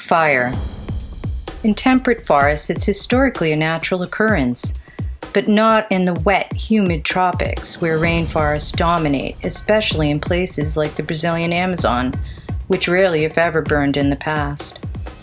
Fire. In temperate forests, it's historically a natural occurrence, but not in the wet, humid tropics where rainforests dominate, especially in places like the Brazilian Amazon, which rarely, if ever, burned in the past.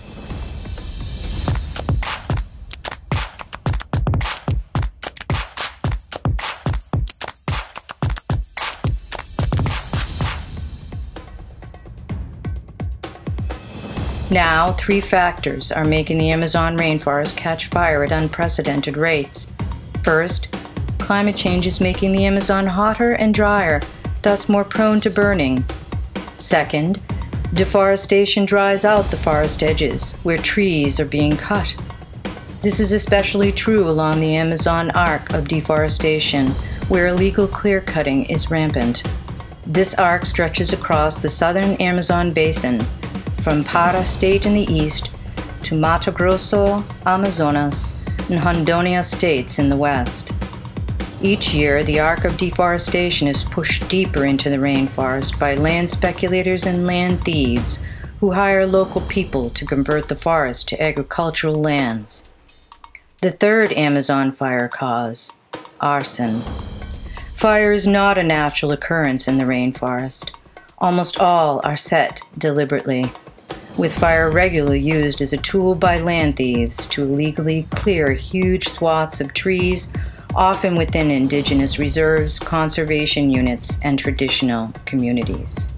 Now, 3 factors are making the Amazon rainforest catch fire at unprecedented rates. First, climate change is making the Amazon hotter and drier, thus more prone to burning. Second, deforestation dries out the forest edges, where trees are being cut. This is especially true along the Amazon arc of deforestation, where illegal clear-cutting is rampant. This arc stretches across the southern Amazon basin, from Pará State in the east to Mato Grosso, Amazonas, and Rondônia states in the west. Each year, the arc of deforestation is pushed deeper into the rainforest by land speculators and land thieves who hire local people to convert the forest to agricultural lands. The third Amazon fire cause, arson. Fire is not a natural occurrence in the rainforest. Almost all are set deliberately, with fire regularly used as a tool by land thieves to illegally clear huge swaths of trees, often within indigenous reserves, conservation units, and traditional communities.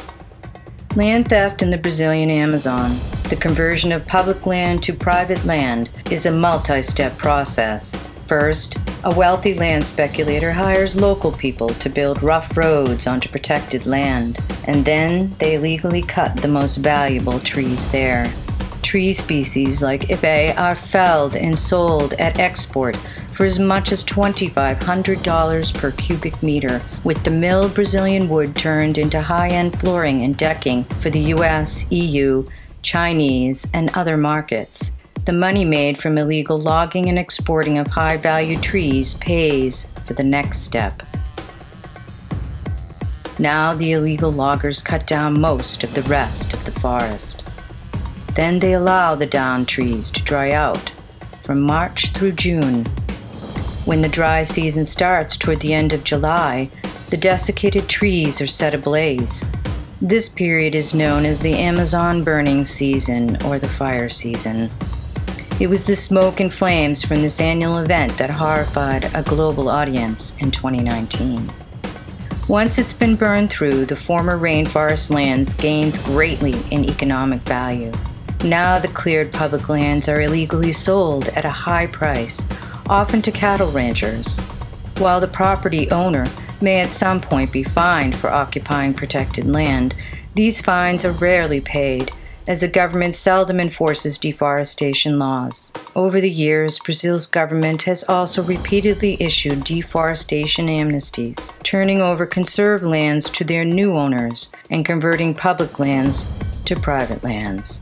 Land theft in the Brazilian Amazon, the conversion of public land to private land, is a multi-step process. First, a wealthy land speculator hires local people to build rough roads onto protected land, and then they illegally cut the most valuable trees there. Tree species like ipe are felled and sold at export for as much as $2,500 per cubic meter, with the milled Brazilian wood turned into high-end flooring and decking for the US, EU, Chinese, and other markets. The money made from illegal logging and exporting of high-value trees pays for the next step. Now the illegal loggers cut down most of the rest of the forest. Then they allow the downed trees to dry out from March through June. When the dry season starts toward the end of July, the desiccated trees are set ablaze. This period is known as the Amazon burning season or the fire season. It was the smoke and flames from this annual event that horrified a global audience in 2019. Once it's been burned through, the former rainforest lands gains greatly in economic value. Now the cleared public lands are illegally sold at a high price, often to cattle ranchers. While the property owner may at some point be fined for occupying protected land, these fines are rarely paid, as the government seldom enforces deforestation laws. Over the years, Brazil's government has also repeatedly issued deforestation amnesties, turning over conserved lands to their new owners and converting public lands to private lands.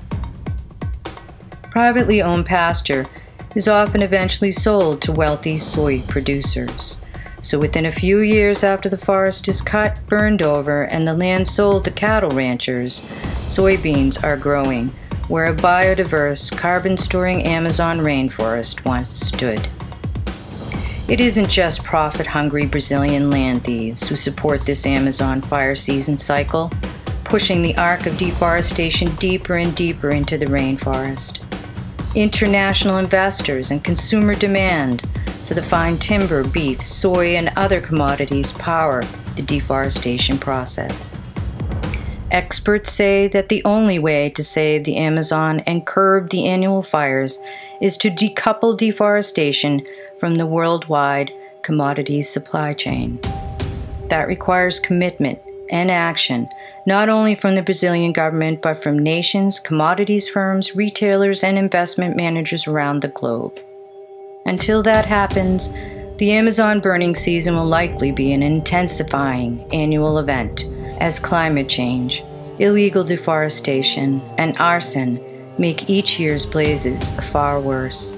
Privately owned pasture is often eventually sold to wealthy soy producers. So within a few years after the forest is cut, burned over, and the land sold to cattle ranchers, soybeans are growing where a biodiverse, carbon-storing Amazon rainforest once stood. It isn't just profit-hungry Brazilian land thieves who support this Amazon fire season cycle, pushing the arc of deforestation deeper and deeper into the rainforest. International investors and consumer demand for the fine timber, beef, soy, and other commodities power the deforestation process. Experts say that the only way to save the Amazon and curb the annual fires is to decouple deforestation from the worldwide commodities supply chain. That requires commitment and action, not only from the Brazilian government, but from nations, commodities firms, retailers, and investment managers around the globe. Until that happens, the Amazon burning season will likely be an intensifying annual event, as climate change, illegal deforestation, and arson make each year's blazes far worse.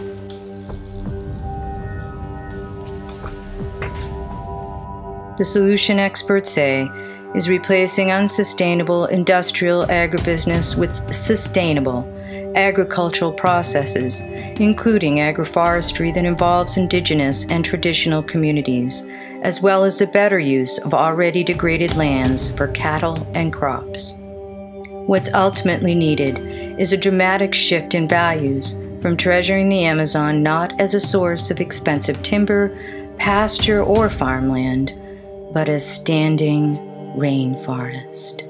The solution, experts say, is replacing unsustainable industrial agribusiness with sustainable agricultural processes, including agroforestry that involves indigenous and traditional communities, as well as the better use of already degraded lands for cattle and crops. What's ultimately needed is a dramatic shift in values from treasuring the Amazon not as a source of expensive timber, pasture, or farmland, but as standing rainforest.